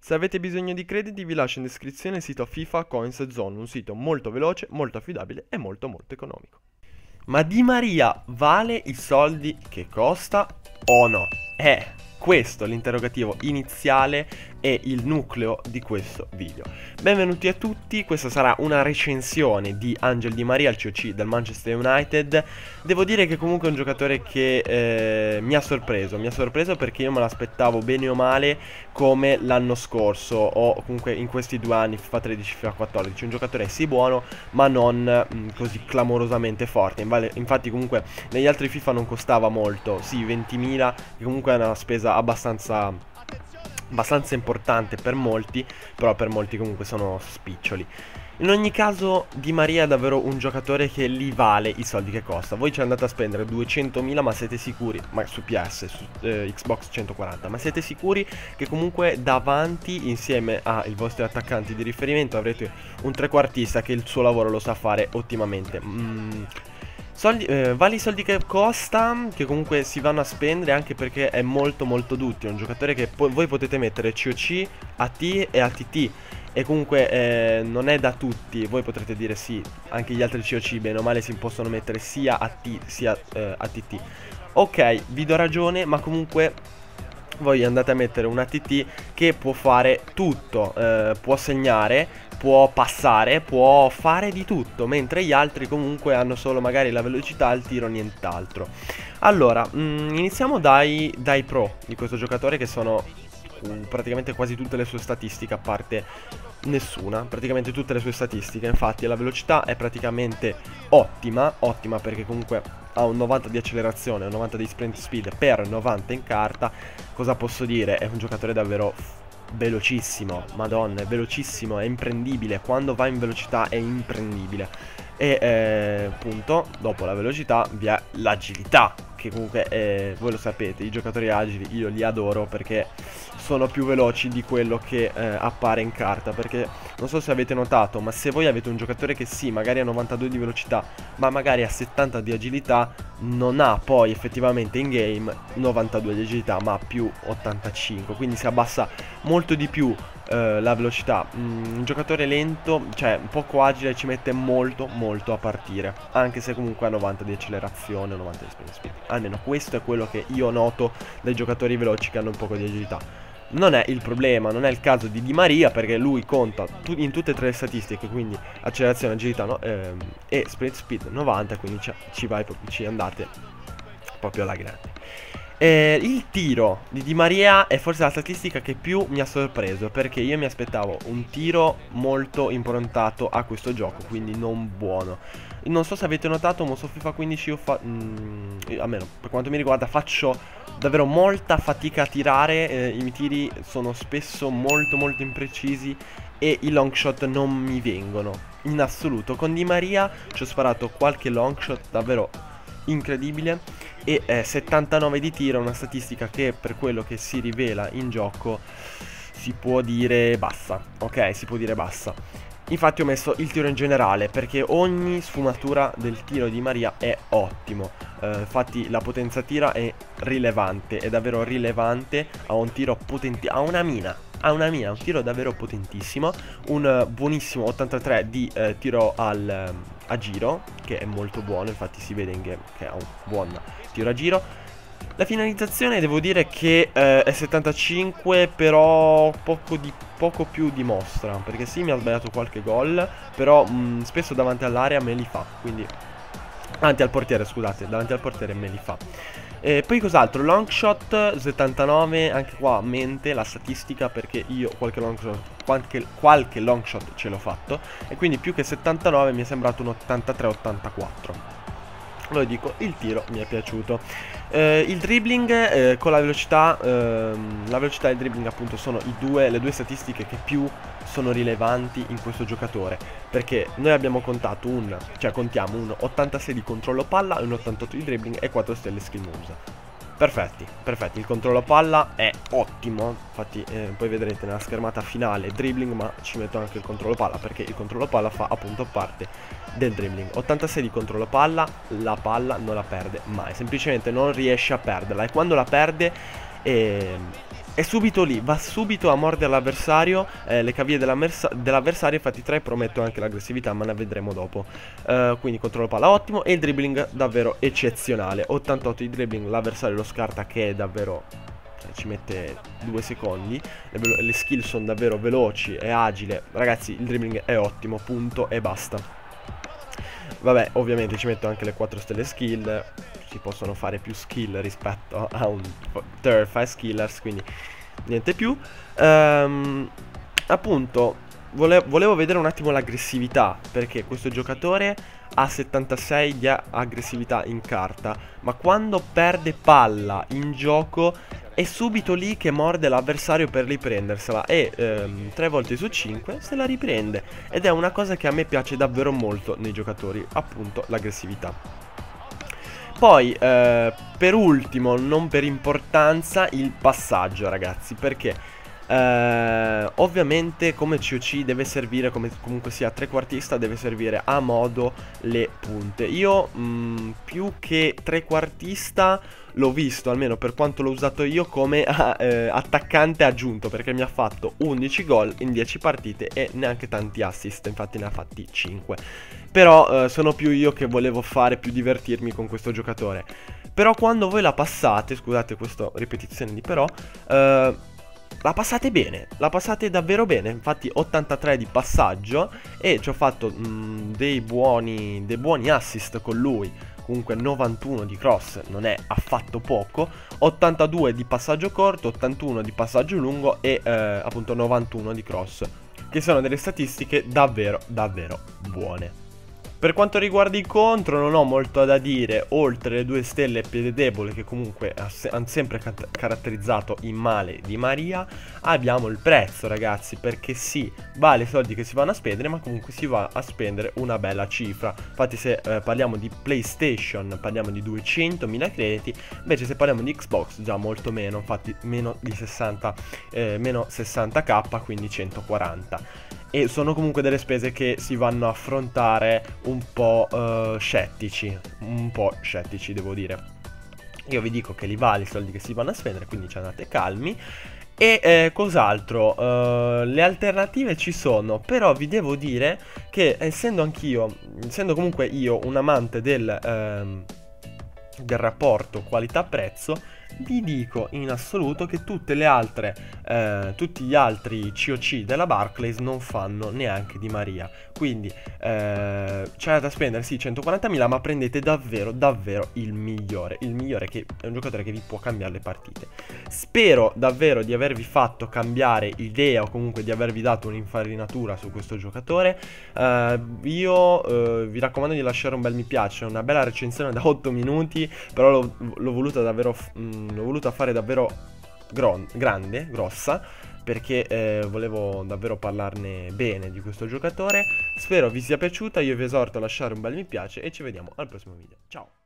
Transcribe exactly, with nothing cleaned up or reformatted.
Se avete bisogno di crediti vi lascio in descrizione il sito FIFA Coins Zone, un sito molto veloce, molto affidabile e molto molto economico. Ma Di Maria vale i soldi che costa o no? È questo l'interrogativo iniziale e il nucleo di questo video. Benvenuti a tutti, questa sarà una recensione di Angel Di Maria, il C O C del Manchester United. Devo dire che comunque è un giocatore che eh, mi ha sorpreso, mi ha sorpreso perché io me l'aspettavo bene o male come l'anno scorso o comunque in questi due anni, FIFA tredici, FIFA quattordici, un giocatore sì buono ma non mh, così clamorosamente forte. Infatti comunque negli altri FIFA non costava molto, sì ventimila, che comunque è una spesa abbastanza abbastanza importante per molti, però per molti comunque sono spiccioli. In ogni caso Di Maria è davvero un giocatore che li vale i soldi che costa. Voi ci andate a spendere duecentomila, ma siete sicuri, ma su P S, su eh, Xbox centoquaranta, ma siete sicuri che comunque davanti, insieme ai vostri attaccanti di riferimento, avrete un trequartista che il suo lavoro lo sa fare ottimamente? Mm. Soldi, eh, vale i soldi che costa, che comunque si vanno a spendere, anche perché è molto molto duttile. È un giocatore che po voi potete mettere C O C, A T e A T T. E comunque eh, non è da tutti. Voi potrete dire sì, anche gli altri C O C bene o male si possono mettere sia A T sia eh, A T T. Ok, vi do ragione, ma comunque voi andate a mettere un A T T che può fare tutto, eh, può segnare, può passare, può fare di tutto, mentre gli altri comunque hanno solo magari la velocità, il tiro, nient'altro. Allora, mh, iniziamo dai, dai pro di questo giocatore, che sono uh, praticamente quasi tutte le sue statistiche, a parte nessuna, praticamente tutte le sue statistiche. Infatti la velocità è praticamente ottima, ottima perché comunque ha un novanta di accelerazione, un novanta di sprint speed per novanta in carta. Cosa posso dire? È un giocatore davvero velocissimo, madonna, è velocissimo, è imprendibile. Quando va in velocità è imprendibile. E eh, appunto, dopo la velocità vi è l'agilità, che comunque eh, voi lo sapete, i giocatori agili io li adoro perché sono più veloci di quello che eh, appare in carta. Perché non so se avete notato, ma se voi avete un giocatore che sì, magari ha novantadue di velocità, ma magari ha settanta di agilità, non ha poi effettivamente in game novantadue di agilità, ma più ottantacinque, quindi si abbassa molto di più eh, la velocità. Mm, un giocatore lento, cioè poco agile, ci mette molto molto a partire, anche se comunque ha novanta di accelerazione, novanta di sprint speed. Almeno questo è quello che io noto dai giocatori veloci che hanno un poco di agilità. Non è il problema, non è il caso di Di Maria, perché lui conta tu in tutte e tre le statistiche, quindi accelerazione, agilità no, ehm, e sprint speed novanta, quindi ci, ci vai, ci andate proprio alla grande. Eh, il tiro di Di Maria è forse la statistica che più mi ha sorpreso, perché io mi aspettavo un tiro molto improntato a questo gioco, quindi non buono. Non so se avete notato, ma su FIFA quindici io fa mm, almeno per quanto mi riguarda faccio davvero molta fatica a tirare, eh, i miei tiri sono spesso molto molto imprecisi e i long shot non mi vengono in assoluto. Con Di Maria ci ho sparato qualche long shot davvero incredibile e eh, settantanove di tiro, una statistica che per quello che si rivela in gioco si può dire bassa, ok, si può dire bassa. Infatti ho messo il tiro in generale perché ogni sfumatura del tiro di Maria è ottimo. uh, Infatti la potenza tira è rilevante, è davvero rilevante. Ha un tiro potente, ha una mina, ha una mina, un tiro davvero potentissimo. Un uh, buonissimo ottantatré di uh, tiro al, um, a giro, che è molto buono, infatti si vede in game che ha un buon tiro a giro. La finalizzazione devo dire che eh, è settantacinque, però poco, di, poco più dimostra, perché sì, mi ha sbagliato qualche gol, però mh, spesso davanti all'area me li fa, quindi davanti al portiere, scusate, davanti al portiere me li fa. E poi cos'altro? Long shot settantanove, anche qua a mente la statistica, perché io qualche long shot, qualche, qualche long shot ce l'ho fatto, e quindi più che settantanove mi è sembrato un ottantatré ottantaquattro. Lo dico, il tiro mi è piaciuto. eh, Il dribbling eh, con la velocità, ehm, la velocità e il dribbling appunto sono i due, le due statistiche che più sono rilevanti in questo giocatore, perché noi abbiamo contato un, cioè contiamo un ottantasei di controllo palla, un ottantotto di dribbling e quattro stelle skill moves. Perfetti, perfetti, il controllo palla è ottimo, infatti eh, poi vedrete nella schermata finale dribbling, ma ci metto anche il controllo palla perché il controllo palla fa appunto parte del dribbling. ottantasei di controllo palla, la palla non la perde mai, semplicemente non riesce a perderla, e quando la perde eh, è subito lì, va subito a mordere l'avversario, eh, le caviglie dell'avversario, infatti tre prometto anche l'aggressività, ma ne vedremo dopo. Uh, quindi controllo palla ottimo e il dribbling davvero eccezionale. ottantotto di dribbling, l'avversario lo scarta, che è davvero... ci mette due secondi. Le, le skill sono davvero veloci, è agile. Ragazzi, il dribbling è ottimo, punto e basta. Vabbè, ovviamente ci metto anche le quattro stelle skill. Si possono fare più skill rispetto a un tier cinque skillers, quindi niente più. um, Appunto, vole volevo vedere un attimo l'aggressività, perché questo giocatore ha settantasei di aggressività in carta, ma quando perde palla in gioco è subito lì che morde l'avversario per riprendersela, e ehm, tre volte su cinque se la riprende, ed è una cosa che a me piace davvero molto nei giocatori, appunto l'aggressività. Poi eh, per ultimo, non per importanza, il passaggio, ragazzi, perché Uh, ovviamente come C O C deve servire, come comunque sia trequartista, deve servire a modo le punte. Io mh, più che trequartista l'ho visto, almeno per quanto l'ho usato io, come a, eh, attaccante aggiunto, perché mi ha fatto undici gol in dieci partite e neanche tanti assist, infatti ne ha fatti cinque. Però uh, sono più io che volevo fare, più divertirmi con questo giocatore. Però quando voi la passate, scusate questa ripetizione di però, uh, la passate bene, la passate davvero bene. Infatti ottantatré di passaggio e ci ho fatto mh, dei buoni dei buoni assist con lui. Comunque novantuno di cross non è affatto poco. ottantadue di passaggio corto, ottantuno di passaggio lungo e eh, appunto novantuno di cross, che sono delle statistiche davvero davvero buone. Per quanto riguarda i contro non ho molto da dire, oltre le due stelle piede debole che comunque hanno sempre ca caratterizzato in male Di Maria. Abbiamo il prezzo, ragazzi, perché sì, vale i soldi che si vanno a spendere, ma comunque si va a spendere una bella cifra. Infatti se eh, parliamo di PlayStation parliamo di duecentomila crediti, invece se parliamo di Xbox già molto meno, infatti meno di sessanta, eh, meno sessanta k, quindi centoquaranta. E sono comunque delle spese che si vanno a affrontare un po' uh, scettici, un po' scettici devo dire. Io vi dico che li vale i soldi che si vanno a spendere, quindi ci andate calmi. E eh, cos'altro? Uh, le alternative ci sono, però vi devo dire che essendo anch'io, essendo comunque io un amante del, um, del rapporto qualità-prezzo, vi dico in assoluto che tutte le altre, eh, tutti gli altri C O C della Barclays non fanno neanche Di Maria. Quindi eh, c'è da spendere sì centoquarantamila, ma prendete davvero davvero il migliore. Il migliore, che è un giocatore che vi può cambiare le partite. Spero davvero di avervi fatto cambiare idea, o comunque di avervi dato un'infarinatura su questo giocatore. eh, Io eh, vi raccomando di lasciare un bel mi piace, una bella recensione da otto minuti. Però l'ho voluta davvero mh, l'ho voluta fare davvero grande, grossa, perché eh, volevo davvero parlarne bene di questo giocatore. Spero vi sia piaciuta, io vi esorto a lasciare un bel mi piace e ci vediamo al prossimo video. Ciao!